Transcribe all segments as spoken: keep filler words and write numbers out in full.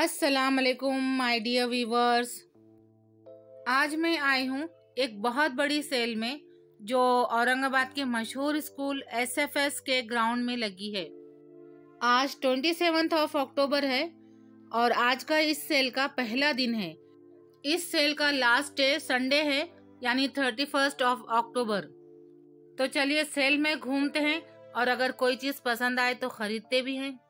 अस्सलाम वालेकुम my dear viewers. आज मैं आई हूँ एक बहुत बड़ी सेल में जो औरंगाबाद के मशहूर स्कूल एस एफ एस के ग्राउंड में लगी है। आज सत्ताईस ऑफ अक्टूबर है और आज का इस सेल का पहला दिन है। इस सेल का लास्ट डे संडे है, यानी थर्टी फर्स्ट ऑफ अक्टूबर। तो चलिए सेल में घूमते हैं और अगर कोई चीज पसंद आए तो खरीदते भी हैं।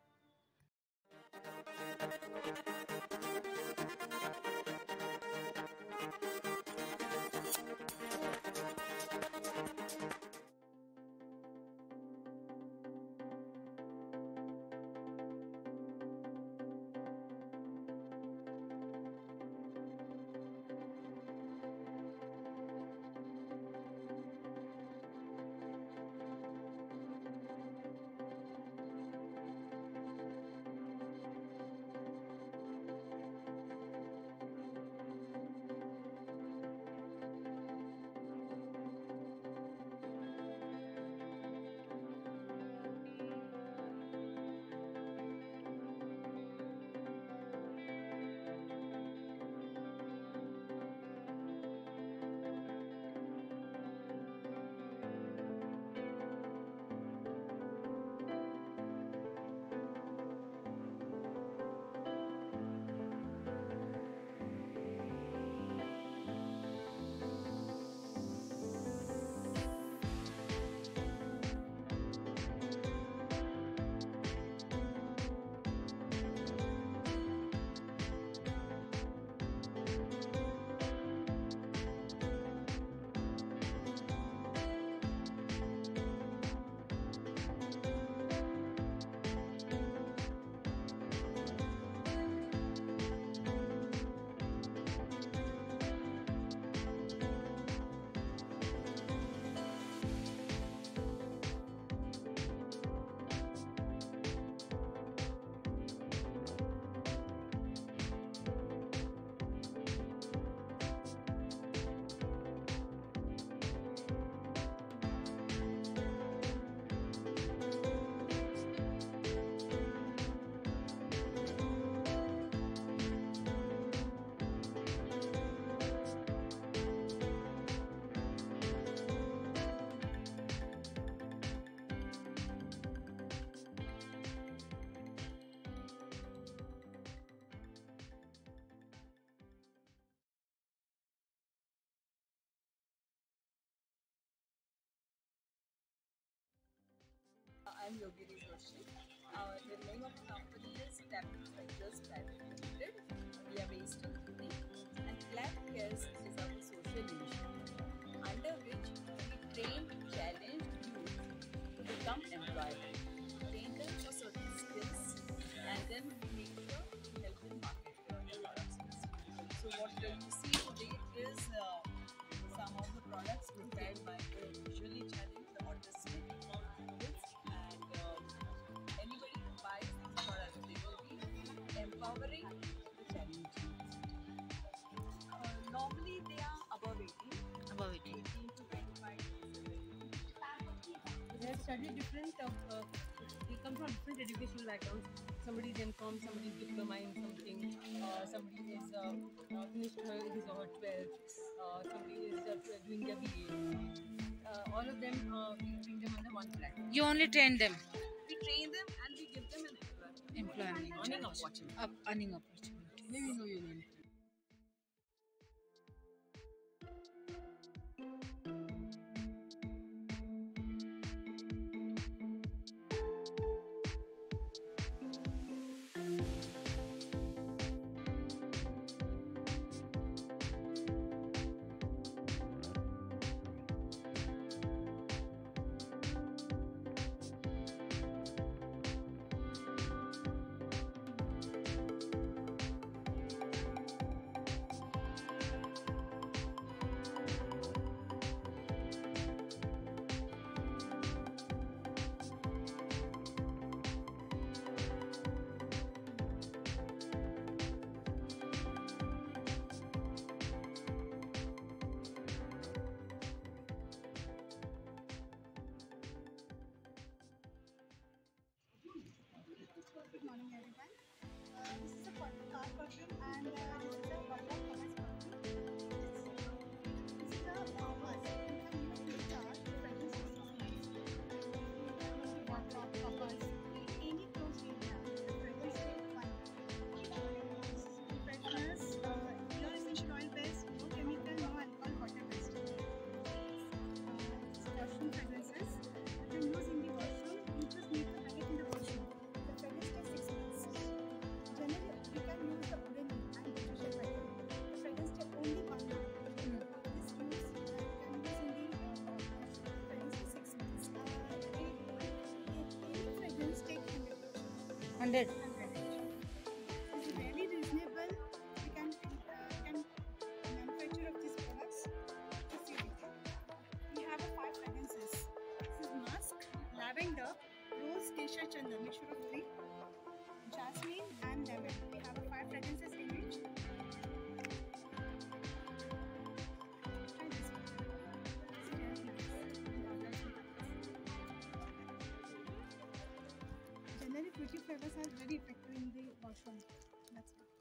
I'm Yogini Joshi. Uh, the name of the company is Tablet Ventures Private Limited. We are based in Pune, and Clap Cares is our social initiative, under which we train, challenge youth to become employable, train them for certain skills, and then we make sure we help them market their products. So what you see today is uh, some of the products prepared by the visually challenged, the autistic kids. Empowering the challenge. Uh, normally they are above eighteen. Above eighteen. eighteen to twenty-five. They have studied different, uh, uh, they come from different educational backgrounds. Somebody is M Com, somebody is diploma in something, uh, somebody is uh, uh, finished her, his or her twelfth, uh, somebody is uh, doing their B A. Uh, all of them, uh, we bring them under one platform. You only train them. We train them and we give them an Employment. earning opportunity. Up, earning opportunity. Let me know your name. Hundred. It's really reasonable. We can uh, can manufacture of these products to sell it. We have a five fragrances. This is musk, lavender, rose, kesha, chandan, mixture of three, jasmine and lemon. We have a five fragrances in it. Try this one. It's a really good. Generally, fruity flavors are very effective in the washroom. That's why.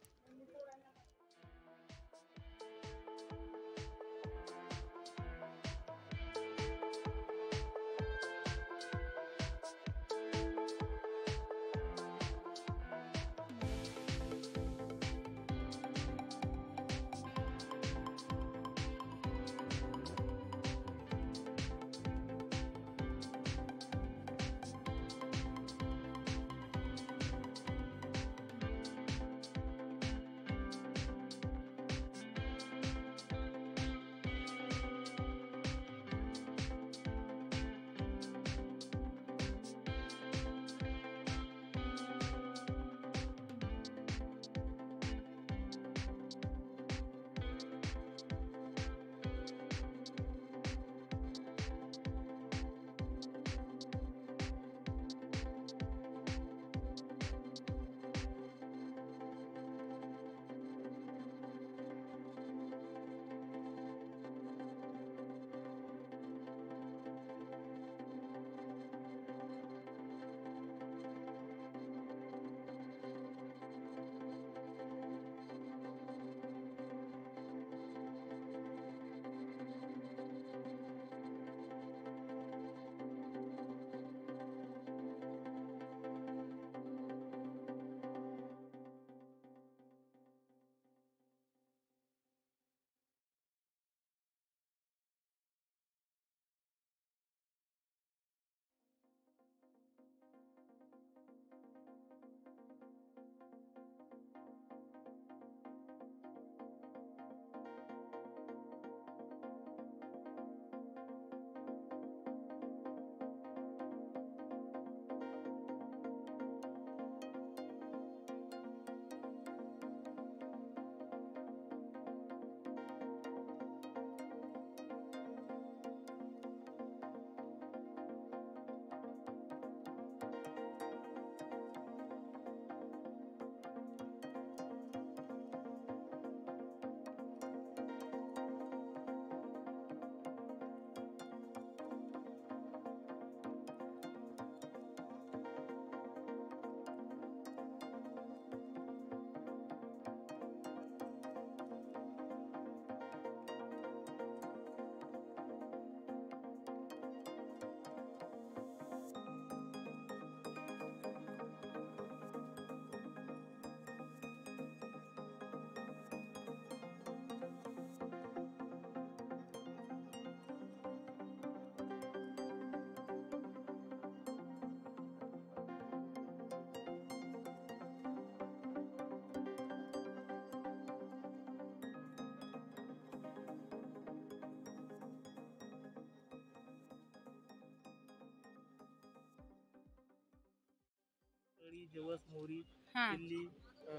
कड़ी, जवस, मोहरी, हाँ, chilli, अ,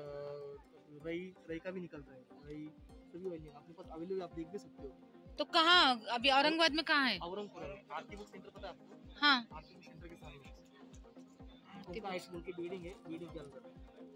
रई रई का भी निकलता है। रई सभी ऑयल आपके पास अवेलेबल, आप देख भी सकते हो। तो कहाँ अभी औरंगाबाद में कहाँ है? औरंगपुर में आरती बुक सेंटर पता है आपको? हाँ, आरती बुक सेंटर के सामने उनका हाई स्कूल की बिल्डिंग है, बिल्डिंग के अंदर।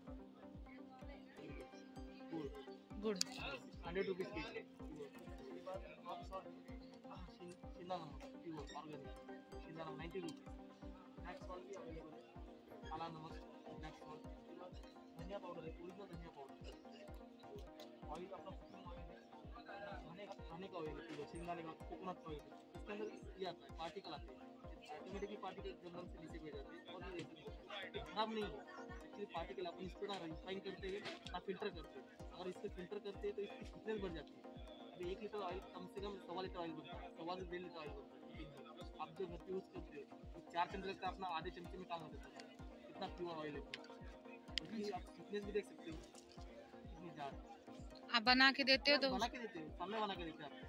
Good good. हंड्रेड रुपीज के जी। उसके बाद रॉक सॉल्ट, शिंदा नमक प्योर ऑर्गेनिक, शिंदा नमक नाइन्टी रुपीज। ब्लैक सॉल्ट भी अवेलेबल है, काला नमक, ब्लैक सॉल्ट। उसके बाद धनिया पाउडर है, ओरिजिनल धनिया पाउडर। ऑयल अपना कुकिंग ऑयल है, खाने का खाने का ऑयल है, प्योर शिंगाने का कोकोनट ऑयल है। इसके अंदर ये आता है, पार्टिकल आते हैं, ऑटोमेटिकली पार्टिकल जंगल से नीचे गिर जाते हैं और ये खराब नहीं है। एक्चुअली पार्टिकल अपन इसको ना रिफाइन करते हैं ना फिल्टर करते हैं। अगर इसको फिल्टर करते हैं तो इसकी थिकनेस बढ़ जाती है। अभी एक लीटर ऑयल कम से कम सवा लीटर ऑयल बनता है, सवा से डेढ़ लीटर ऑयल बनता है। आप जो घर पे यूज़ करते हो तो चार चम्मच का अपना आधे चमचे में काम हो जाता है, इतना प्योर ऑयल है। उसकी आप थिकनेस भी देख सकते हो कितनी जार आप बना के देते हो तो बना के देते हो, सामने बना के देते हैं आपको।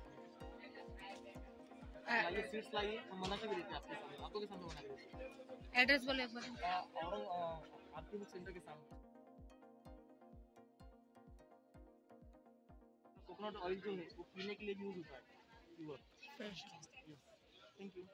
लाइए सीड्स लाइए, हम बना के भी देते हैं आपके सामने, आपको के सामने बना के देते हैं। एड्रेस बोले एक बार। और भारतीय बुक सेंटर के सामने। कोकोनट ऑयल जो है वो पीने के लिए भी यूज होता है, प्योर फ्रेश। Thank you.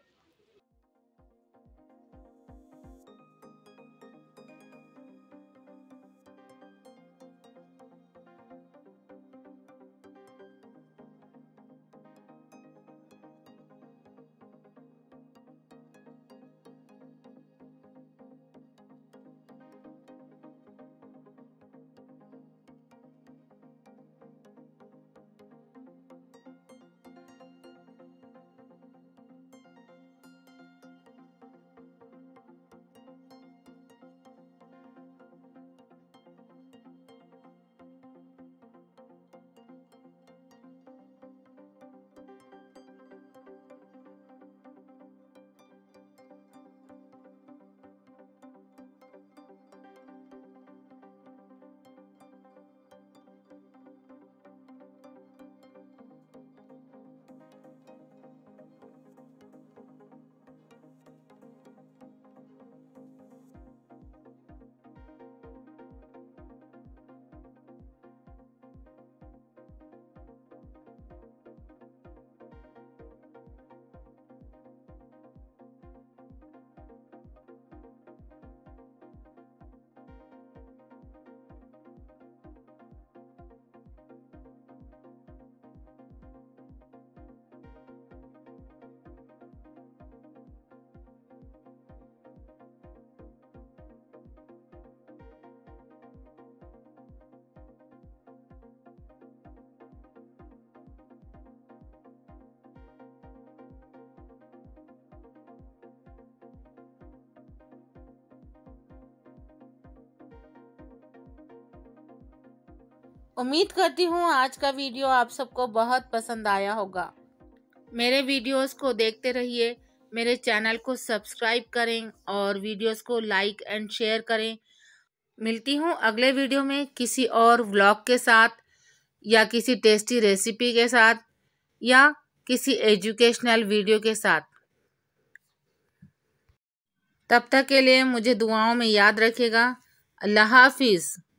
उम्मीद करती हूँ आज का वीडियो आप सबको बहुत पसंद आया होगा। मेरे वीडियोस को देखते रहिए, मेरे चैनल को सब्सक्राइब करें और वीडियोस को लाइक एंड शेयर करें। मिलती हूँ अगले वीडियो में किसी और व्लॉग के साथ या किसी टेस्टी रेसिपी के साथ या किसी एजुकेशनल वीडियो के साथ। तब तक के लिए मुझे दुआओं में याद रखिएगा। अल्लाह हाफिज़।